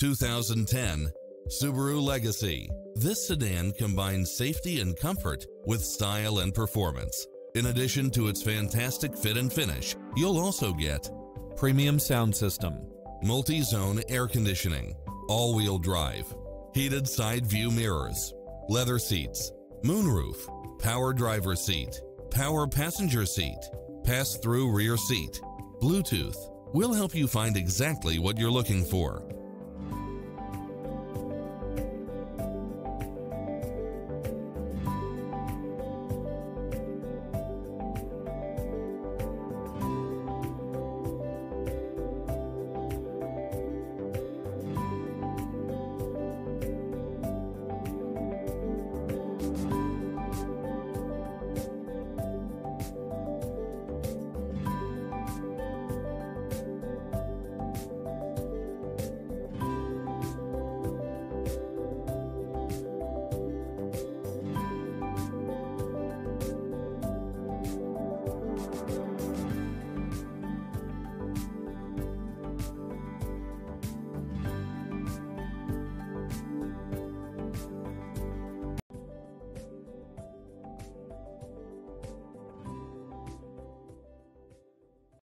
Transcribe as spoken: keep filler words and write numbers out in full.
two thousand ten Subaru Legacy. This sedan combines safety and comfort with style and performance. In addition to its fantastic fit and finish, you'll also get premium sound system, multi-zone air conditioning, all-wheel drive, heated side view mirrors, leather seats, moonroof, power driver seat, power passenger seat, pass-through rear seat, Bluetooth. We'll help you find exactly what you're looking for.